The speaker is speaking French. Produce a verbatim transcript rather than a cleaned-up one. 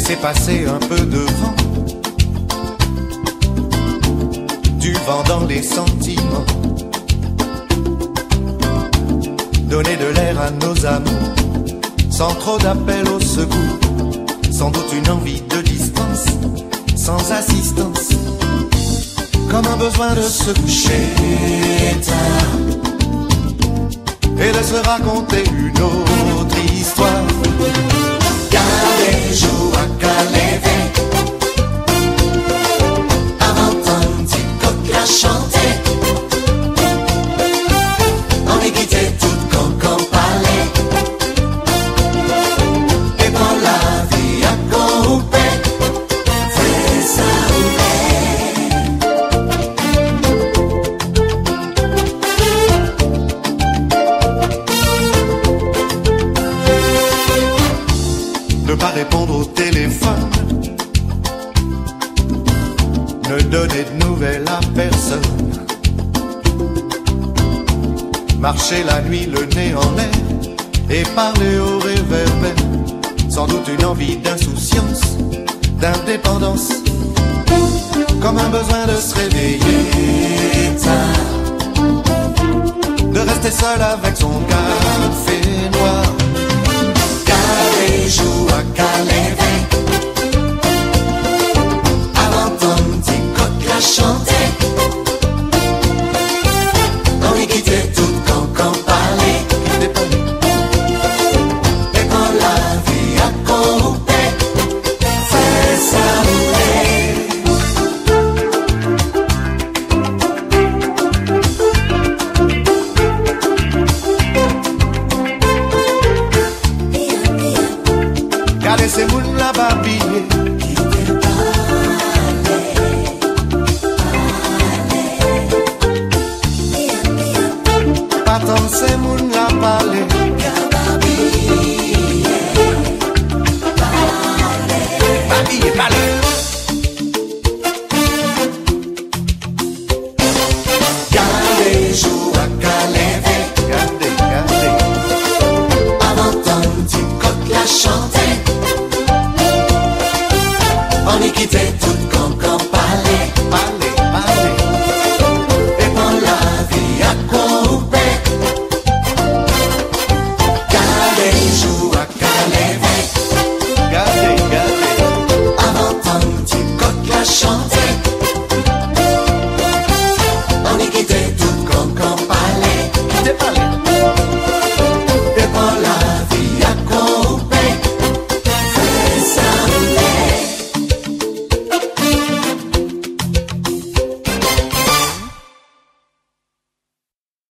Laissez passer un peu de vent, du vent dans les sentiments. Donner de l'air à nos amours, sans trop d'appel au secours. Sans doute une envie de distance, sans assistance. Comme un besoin de se coucher tard et de se raconter une autre histoire. Calais joue à Calais avant un petit coq la chanter. On est quitté tout comme comme palais. Et pour la vie à couper, c'est ça où Ne pas répondre au téléphone, ne donner de nouvelles à personne. Marcher la nuit le nez en l'air et parler au réverbère. Sans doute une envie d'insouciance, d'indépendance. Comme un besoin de se réveiller tard, de rester seul avec son café noir. Calais joue à Calais avant ton petit coq la chanter. On est quitté tout comme comme palais. Et pour la vie à couper, c'est ça où Regardez ces moules là-bas pillés. Pas tant ces moules là parler. Babiller, parler.